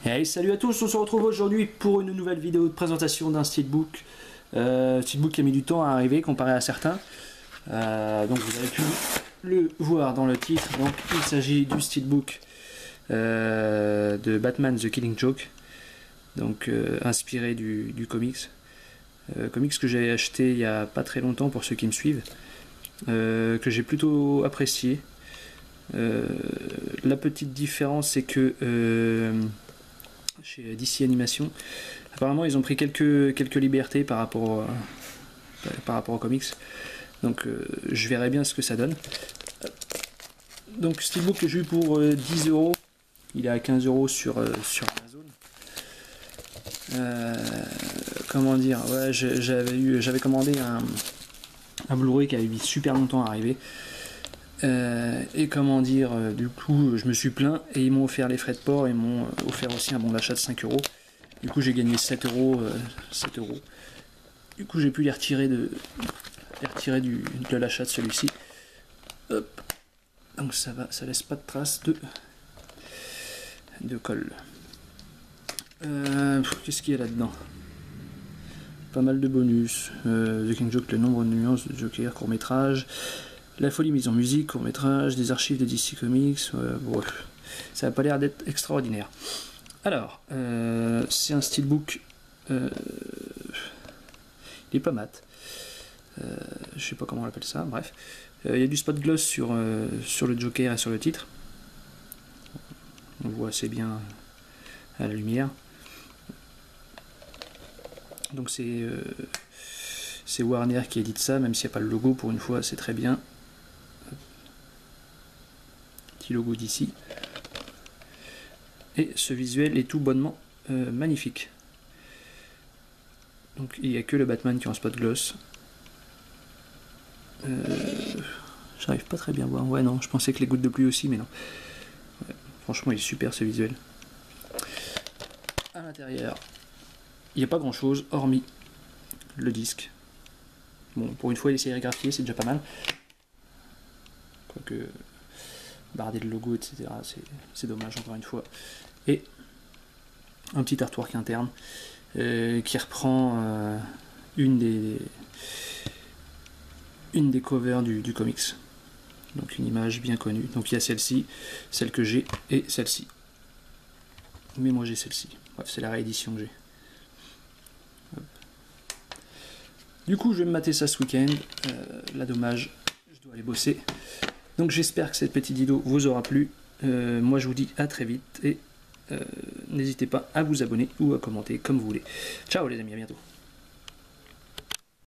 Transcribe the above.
Hey, salut à tous, on se retrouve aujourd'hui pour une nouvelle vidéo de présentation d'un steelbook. Steelbook qui a mis du temps à arriver comparé à certains. Donc vous avez pu le voir dans le titre. Donc il s'agit du steelbook de Batman The Killing Joke. Donc inspiré du comics. Comics que j'ai acheté il n'y a pas très longtemps pour ceux qui me suivent. Que j'ai plutôt apprécié. La petite différence c'est que chez DC Animation, apparemment ils ont pris quelques libertés par rapport aux comics, donc je verrai bien ce que ça donne. Donc steelbook que j'ai eu pour 10 €, il est à 15 € sur Amazon. Comment dire, ouais, j'avais commandé un Blu-ray qui avait mis super longtemps à arriver. Et comment dire, du coup je me suis plaint et ils m'ont offert les frais de port et m'ont offert aussi un bon d'achat de 5 €. Du coup j'ai gagné 7 €. Du coup j'ai pu les retirer de l'achat de celui-ci. Hop. Donc ça va, ça laisse pas de traces de colle. Qu'est-ce qu'il y a là-dedans? Pas mal de bonus. The King Joke, le nombre de nuances de Joker, court-métrage. La folie mise en musique, court-métrage, des archives de DC Comics, bon, ça n'a pas l'air d'être extraordinaire. Alors, c'est un steelbook, il est pas mat, je sais pas comment on appelle ça, bref. Il y a du spot gloss sur le Joker et sur le titre. On voit assez bien à la lumière. Donc c'est Warner qui édite ça, même s'il n'y a pas le logo, pour une fois c'est très bien. Petit logo d'ici. Et ce visuel est tout bonnement magnifique. Donc il n'y a que le Batman qui est en spot gloss. J'arrive pas très bien à voir. Ouais, non, je pensais que les gouttes de pluie aussi, mais non. Ouais, franchement, il est super ce visuel. À l'intérieur, il n'y a pas grand chose hormis le disque. Bon, pour une fois, il est sérigraphié, c'est déjà pas mal. Quoique, barder le logo, etc., c'est dommage, encore une fois. Et un petit artwork interne qui reprend une des covers du comics. Donc une image bien connue. Donc il y a celle-ci, celle que j'ai, et celle-ci. Mais moi j'ai celle-ci. Bref, c'est la réédition que j'ai. Du coup, je vais me mater ça ce week-end. Là, dommage, je dois aller bosser. Donc j'espère que cette petite vidéo vous aura plu. Moi, je vous dis à très vite et n'hésitez pas à vous abonner ou à commenter comme vous voulez. Ciao les amis, à bientôt.